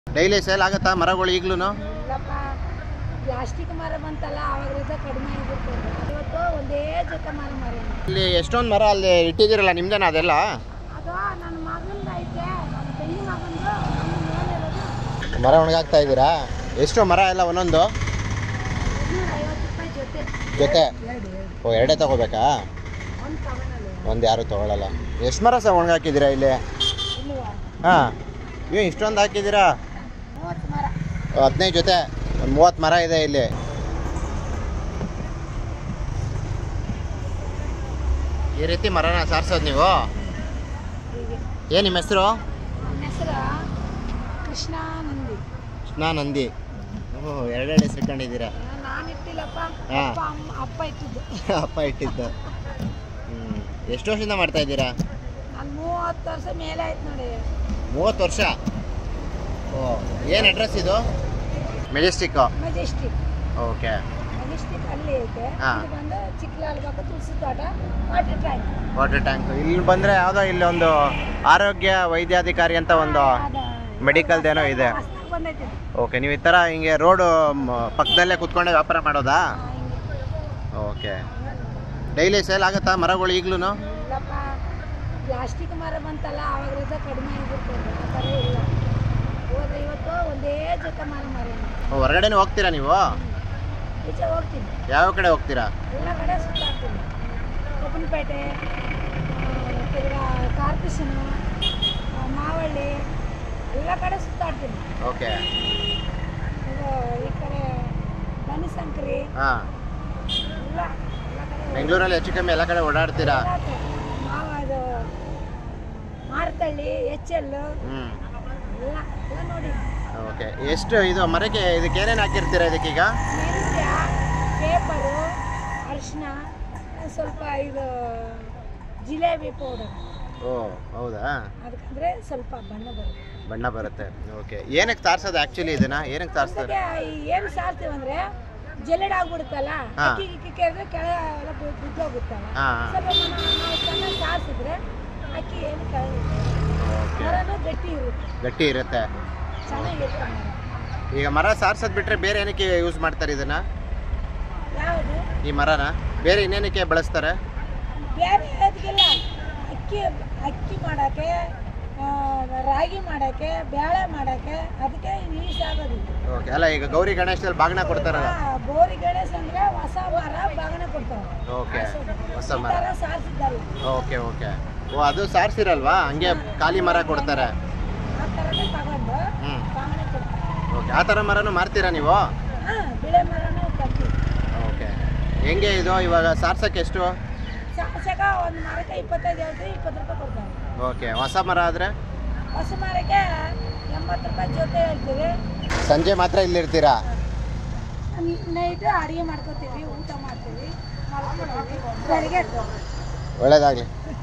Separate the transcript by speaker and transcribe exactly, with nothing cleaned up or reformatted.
Speaker 1: Daily sale ಆಗುತ್ತಾ ಮರಗಳು ಈಗಲೂ?
Speaker 2: ಪ್ಲಾಸ್ಟಿಕ್ ಮರ ಬಂತಲ್ಲ ಆವಾಗ ಕಡಿಮೆ ಆಗಿರ್ತದೆ. ಇವತ್ತು ಒಂದೇ ಜೊತೆ ಮರ ಮರ
Speaker 1: ಇಲ್ಲಿ ಎಷ್ಟೊಂದು ಮರ ಅಲ್ಲಿ ಇಟ್ಟಿದ್ದೀರಲ್ಲ, ನಿಮ್ದೇನ ಅದೆಲ್ಲ?
Speaker 2: ಅದು ನನ್ನ ಮಗಂದು ಐತೆ, ನನ್ನ ತಂಗಿ ಮಗಂದು.
Speaker 1: ಮರ ಒಣಗಾಕ್ತಾ ಇದ್ದೀರಾ? ಎಷ್ಟು ಮರ ಎಲ್ಲ ಒಂದೊಂದು?
Speaker 2: ಐವತ್ತು ರೂಪಾಯಿ ಜೊತೆ.
Speaker 1: ಜೊತೆ? ಓ, ಎರಡೇ ತಗೋಬೇಕಾ? ಒಂದು ಯಾರು ತಗೊಳ್ಳಲ್ಲ. ಎಷ್ಟು ಮರ ಸಹ ಒಣಗಾಕಿದ್ದೀರಾ ಇಲ್ಲಿ? ಹಾಂ, ಏನು ಇಷ್ಟೊಂದು ಹಾಕಿದ್ದೀರಾ? ಹದಿನೈದು ಜೊತೆ, ಒಂದು ಮೂವತ್ತು ಮರ ಇದೆ ಇಲ್ಲಿ. ಈ ರೀತಿ ಮರನ ಸಾರಿಸೋದು ನೀವು? ಏನು ನಿಮ್ಮ ಹೆಸರು?
Speaker 2: ಕೃಷ್ಣ ನಂದಿ.
Speaker 1: ಕೃಷ್ಣ ನಂದಿ. ಓಹ್, ಎರಡೆರಡು ಹೆಸರು ಇಟ್ಕೊಂಡಿದ್ದೀರಾ?
Speaker 2: ನಾನು ಇಟ್ಟಿಲ್ಲಪ್ಪ, ಅಪ್ಪ ಇಟ್ಟಿದ್ದು.
Speaker 1: ಅಪ್ಪ ಇಟ್ಟಿದ್ದು. ಹ್ಞೂ, ಎಷ್ಟು ವರ್ಷದಿಂದ ಮಾಡ್ತಾ ಇದ್ದೀರಾ?
Speaker 2: ನಾನು ಮೂವತ್ತು ವರ್ಷ ಮೇಲೆ ಆಯ್ತು ನೋಡಿ.
Speaker 1: ಮೂವತ್ತು ವರ್ಷ? ಓ, ಏನು ಅಡ್ರೆಸ್ ಇದು? ಮೆಜೆಸ್ಟಿಕ್ಕು?
Speaker 2: ಮೆಜೆಸ್ಟಿಕ್.
Speaker 1: ಓಕೆ.
Speaker 2: ಮೆಜೆಸ್ಟಿಕ್ ಅಲ್ಲಿ ಐತೆ. ಇದು ಬಂದು ಚಿಕ್ಕಲಾಲ್ಬಾಗ ತುಳಸಿ ತೋಟ, ವಾಟರ್ ಟ್ಯಾಂಕ್. Water
Speaker 1: tank. ಇಲ್ಲಿ ಬಂದರೆ ಯಾವುದೋ ಇಲ್ಲಿ ಒಂದು ಆರೋಗ್ಯ ವೈದ್ಯಾಧಿಕಾರಿ ಅಂತ ಒಂದು ಮೆಡಿಕಲ್ದೇನೋ ಇದೆ. ಓಕೆ, ನೀವು ಈ ಥರ ಹಿಂಗೆ ರೋಡು ಪಕ್ಕದಲ್ಲೇ ಕುತ್ಕೊಂಡೆ ವ್ಯಾಪಾರ ಮಾಡೋದಾ? ಓಕೆ. ಡೈಲಿ ಸೇಲ್ ಆಗುತ್ತಾ ಮರಗಳು ಈಗಲೂ?
Speaker 2: ಪ್ಲಾಸ್ಟಿಕ್ ಮರ ಬಂತಲ್ಲ ಆವಾಗ ಕಡಿಮೆ ಆಗಿರ್ತದೆ. ಆ ಥರ ಇಲ್ಲ. ಹೋದ್ರೆ ಇವತ್ತು ಒಂದೇ ಜೊತೆ ಮರ ಮರ.
Speaker 1: ಹೊರಗಡೆನೇ ಹೋಗ್ತೀರಾ ನೀವು?
Speaker 2: ಈಚೆ ಹೋಗ್ತೀನಿ.
Speaker 1: ಯಾವ ಕಡೆ ಹೋಗ್ತೀರಾ?
Speaker 2: ಎಲ್ಲ ಕಡೆ ಸುತ್ತಾಡ್ತೀನಿ. ಕೊಪ್ಪನಪೇಟೆ, ತಿರ್ಗಾ ಕಾರ್ಪೊರೇಷನು, ಮಾವಳ್ಳಿ, ಎಲ್ಲ ಕಡೆ ಸುತ್ತಾಡ್ತೀನಿ.
Speaker 1: ಓಕೆ.
Speaker 2: ಈ ಕಡೆ ಬನಶಂಕರಿ.
Speaker 1: ಹಾಂ, ಬೆಂಗಳೂರಲ್ಲಿ ಹೆಚ್ಚು ಕಮ್ಮಿ ಎಲ್ಲ ಕಡೆ ಓಡಾಡ್ತೀರಾ?
Speaker 2: ಮಾವ ಇದು ಮಾರ್ತಳ್ಳಿ, ಎಚ್ ಎಲ್ ಎಲ್ಲ ಎಲ್ಲ ನೋಡಿ.
Speaker 1: ಓಕೆ. ಎಷ್ಟು ಇದು ಮರಕ್ಕೆ ಇದಕ್ಕೆ ಏನೇನು ಹಾಕಿರ್ತೀರಾ ಇದಕ್ಕೀಗ?
Speaker 2: ಮೆಣಸ್ಯ, ಪೇಪರು, ಅರಿಶಿನ, ಸ್ವಲ್ಪ ಇದು ಜಿಲೇಬಿ ಪೌಡರ್.
Speaker 1: ಓ, ಹೌದಾ?
Speaker 2: ಅದಕ್ಕಂದ್ರೆ ಸ್ವಲ್ಪ ಬಣ್ಣ ಬರುತ್ತೆ.
Speaker 1: ಬಣ್ಣ ಬರುತ್ತೆ. ಓಕೆ. ಏನಕ್ಕೆ ತಾರ್ಸೋದು ಆ್ಯಕ್ಚುಲಿ ಇದನ್ನ? ಏನಕ್ಕೆ ತಾರ್ಸ್ತಾರೆ?
Speaker 2: ಏನು ಸಾರ್ತೀವಿ ಅಂದರೆ ಜಲೆಡ್ ಆಗ್ಬಿಡುತ್ತಲ್ಲ, ಅಕ್ಕಿ ಗಿಕ್ಕಿ ಕೇಳಿದ್ರೆ ಕೆಳಗೆ ಎಲ್ಲ ಬಿದ್ದೋಗುತ್ತಲ್ಲ. ಸ್ವಲ್ಪ ನಾವು ಚೆನ್ನಾಗಿ ಸಾರಿಸಿದ್ರೆ ಅಕ್ಕಿ ಏನು ಕೆಳಗೆ ಮರನೂ ಗಟ್ಟಿ ಇರುತ್ತೆ.
Speaker 1: ಗಟ್ಟಿ ಇರುತ್ತೆ,
Speaker 2: ಚೆನ್ನಾಗಿರುತ್ತೆ.
Speaker 1: ಈಗ ಮರ ಸಾರ್ಸೋದು ಬಿಟ್ಟರೆ ಬೇರೆ ಏನಕ್ಕೆ ಯೂಸ್ ಮಾಡ್ತಾರೆ ಇದನ್ನ?
Speaker 2: ಯಾವುದು?
Speaker 1: ಈ ಮರನ ಬೇರೆ ಇನ್ನೇನಕ್ಕೆ ಬಳಸ್ತಾರೆ?
Speaker 2: ಬೇರೆ ಅದಕ್ಕೆಲ್ಲ ಅಕ್ಕಿ ಅಕ್ಕಿ ಮಾಡೋಕ್ಕೆ, ರಾಗಿ ಮಾಡೋಕ್ಕೆ, ಬೇಳೆ ಮಾಡೋಕ್ಕೆ, ಅದಕ್ಕೆ ಯೂಸ್ ಆಗೋದು.
Speaker 1: ಓಕೆ. ಅಲ್ಲ, ಈಗ ಗೌರಿ ಗಣೇಶದಲ್ಲಿ ಬಾಗಿನ ಕೊಡ್ತಾರಲ್ಲ?
Speaker 2: ಗೌರಿ ಗಣೇಶ ಅಂದರೆ ಹೊಸ ಮರ ಬಾಗಿನ ಕೊಡ್ತಾರೆ.
Speaker 1: ಓಕೆ, ಹೊಸ ಮರ
Speaker 2: ಸಾರಿಸಿದ್ದಲ್ಲ.
Speaker 1: Okay okay. ಓ, ಅದು ಸಾರಿಸಿರಲ್ವಾ? ಹಂಗೆ ಖಾಲಿ ಮರ ಕೊಡ್ತಾರೆ.
Speaker 2: ಆ ಥರನೇ ತಗೊಂಡು ಬಾಗಿನ ಕೊಡ್ತಾರೆ.
Speaker 1: ಓಕೆ. ಆ ಥರ ಮರನೂ ಮಾರ್ತೀರಾ ನೀವು?
Speaker 2: ಹಾಂ, ಬಿಳೆ ಮರನೂ ತರ್ತೀವಿ.
Speaker 1: ಓಕೆ. ಹೆಂಗೆ ಇದು ಇವಾಗ ಸಾರ್ಸಕ್ಕೆ ಎಷ್ಟು?
Speaker 2: ಸಾರ್ಸಕ್ಕೆ ಒಂದು ಮರಕ್ಕೆ ಇಪ್ಪತ್ತೈದು ಹೇಳ್ತೀವಿ, ಇಪ್ಪತ್ತು ರೂಪಾಯಿ ಕೊಡ್ತಾರೆ.
Speaker 1: ಓಕೆ. ಹೊಸ ಮರ ಆದರೆ?
Speaker 2: ಹೊಸ ಮರಕ್ಕೆ ಎಂಬತ್ತು ರೂಪಾಯಿ ಜೊತೆ ಹೇಳ್ತೀವಿ.
Speaker 1: ಸಂಜೆ ಮಾತ್ರ ಇಲ್ಲಿರ್ತೀರಾ?
Speaker 2: ನೈಟು ಅಡುಗೆ ಮಾಡ್ಕೋತೀವಿ, ಊಟ ಮಾಡ್ತೀವಿ, ಮಲ್ಕೊತೀವಿ. ಬೆಳಗ್ಗೆ
Speaker 1: ಒಳ್ಳೇದಾಗಲಿ.